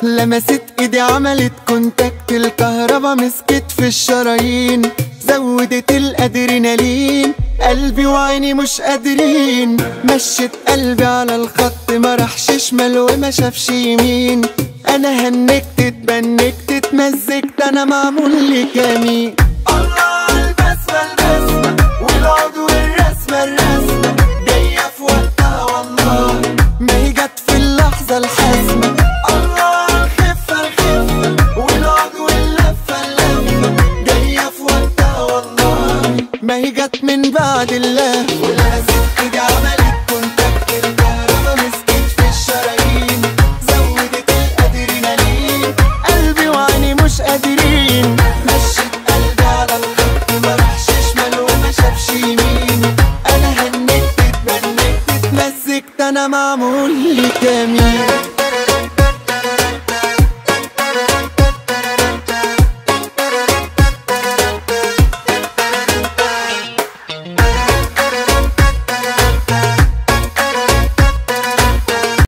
لمست ايدي عملت كونتاكت، الكهربا مسكت في الشرايين، زودت الادرينالين، قلبي وعيني مش قادرين. مشيت قلبي على الخط، ما راحش شمال وما شافش يمين. انا هنكت اتبنكت اتمزجت، انا معمول لي كمين. الله عالبسمة البسمة والعود والرسمة الرسمة، جاية في وقتها والله، ما هي جت في اللحظة الحاسمة. الله عالخفة الخفة والعود واللفة اللفة، جاية في وقتها والله، ما هي جت من بعد الله. ولمست ايدي عملت كونتاكت، الكهربا مسكت في الشرايين، زودت الادرينالين، قلبي وعيني مش قادرين. مشيت قلبي على الخط، ما راحش شمال وما شافش يمين. انا هنكت اتبنكت اتمزجت، انا معمول لي كمين.